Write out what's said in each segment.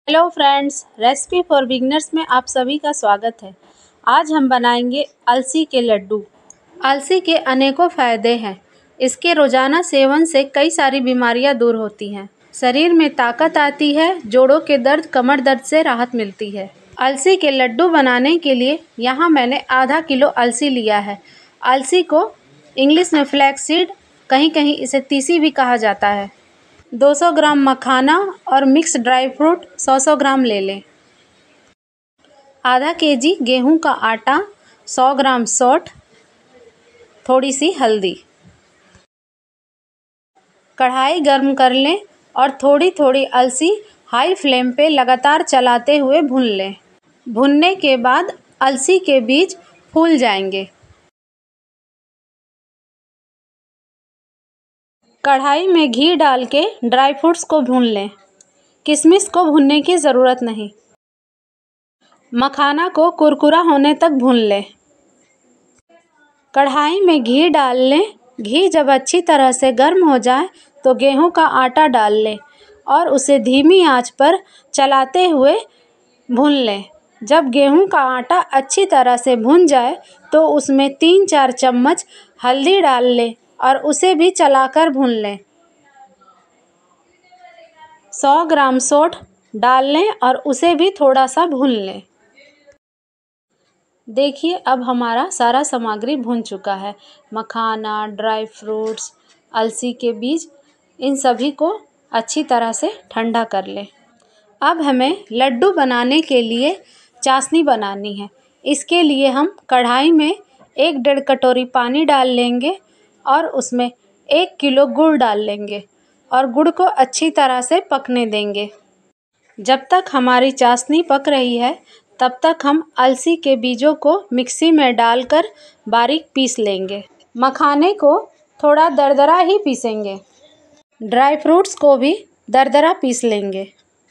Hello friends, recipe for beginners में आप सभी का स्वागत है। आज हम बनाएंगे अलसी के लड्डू। अलसी के अनेकों फ़ायदे हैं। इसके रोज़ाना सेवन से कई सारी बीमारियां दूर होती हैं। शरीर में ताकत आती है, जोड़ों के दर्द, कमर दर्द से राहत मिलती है। अलसी के लड्डू बनाने के लिए यहाँ मैंने आधा किलो अलसी लिया है। अलसी को इंग्लिश में फ्लैक्स सीड, कहीं कहीं इसे तीसी भी कहा जाता है। 200 ग्राम मखाना और मिक्स ड्राई फ्रूट 100 ग्राम ले लें। आधा केजी गेहूं का आटा, 100 ग्राम सौंठ, थोड़ी सी हल्दी। कढ़ाई गर्म कर लें और थोड़ी थोड़ी अलसी हाई फ्लेम पे लगातार चलाते हुए भून लें। भुनने के बाद अलसी के बीज फूल जाएंगे। कढ़ाई में घी डाल के ड्राई फ्रूट्स को भून लें। किशमिश को भूनने की ज़रूरत नहीं। मखाना को कुरकुरा होने तक भून लें। कढ़ाई में घी डाल लें। घी जब अच्छी तरह से गर्म हो जाए तो गेहूं का आटा डाल लें और उसे धीमी आंच पर चलाते हुए भून लें। जब गेहूं का आटा अच्छी तरह से भून जाए तो उसमें 3-4 चम्मच हल्दी डाल लें और उसे भी चलाकर भून लें। 100 ग्राम सौंठ डाल लें और उसे भी थोड़ा सा भून लें। देखिए, अब हमारा सारा सामग्री भुन चुका है। मखाना, ड्राई फ्रूट्स, अलसी के बीज, इन सभी को अच्छी तरह से ठंडा कर लें। अब हमें लड्डू बनाने के लिए चाशनी बनानी है। इसके लिए हम कढ़ाई में 1-1.5 कटोरी पानी डाल लेंगे और उसमें 1 किलो गुड़ डाल लेंगे और गुड़ को अच्छी तरह से पकने देंगे। जब तक हमारी चाशनी पक रही है तब तक हम अलसी के बीजों को मिक्सी में डालकर बारीक पीस लेंगे। मखाने को थोड़ा दरदरा ही पीसेंगे। ड्राई फ्रूट्स को भी दरदरा पीस लेंगे।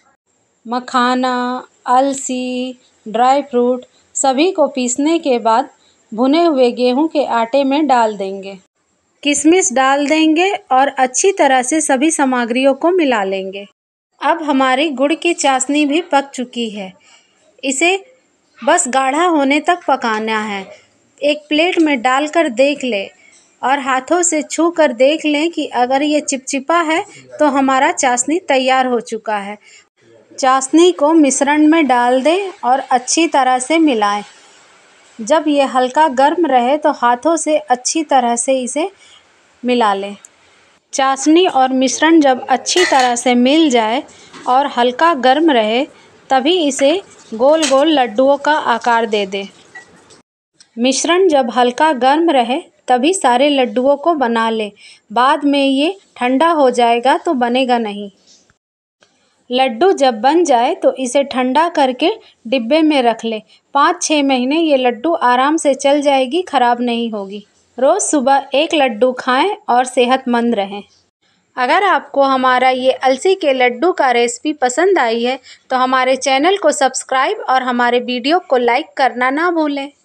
मखाना, अलसी, ड्राई फ्रूट सभी को पीसने के बाद भुने हुए गेहूं के आटे में डाल देंगे। किशमिश डाल देंगे और अच्छी तरह से सभी सामग्रियों को मिला लेंगे। अब हमारी गुड़ की चाशनी भी पक चुकी है। इसे बस गाढ़ा होने तक पकाना है। एक प्लेट में डालकर देख लें और हाथों से छू कर देख लें कि अगर ये चिपचिपा है तो हमारा चाशनी तैयार हो चुका है। चाशनी को मिश्रण में डाल दें और अच्छी तरह से मिलाएं। जब ये हल्का गर्म रहे तो हाथों से अच्छी तरह से इसे मिला लें। चाशनी और मिश्रण जब अच्छी तरह से मिल जाए और हल्का गर्म रहे तभी इसे गोल गोल लड्डुओं का आकार दे दें। मिश्रण जब हल्का गर्म रहे तभी सारे लड्डुओं को बना लें। बाद में ये ठंडा हो जाएगा तो बनेगा नहीं। लड्डू जब बन जाए तो इसे ठंडा करके डिब्बे में रख लें। 5-6 महीने ये लड्डू आराम से चल जाएगी, खराब नहीं होगी। रोज़ सुबह 1 लड्डू खाएं और सेहतमंद रहें। अगर आपको हमारा ये अलसी के लड्डू का रेसिपी पसंद आई है तो हमारे चैनल को सब्सक्राइब और हमारे वीडियो को लाइक करना ना भूलें।